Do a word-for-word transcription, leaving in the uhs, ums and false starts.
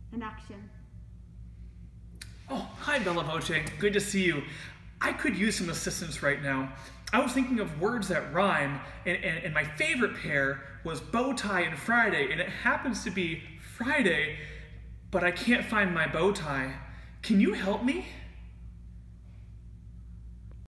and action. Oh, hi Bella Voce. Good to see you. I could use some assistance right now. I was thinking of words that rhyme, and, and, and my favorite pair was bow tie and Friday, and it happens to be Friday, but I can't find my bow tie. Can you help me?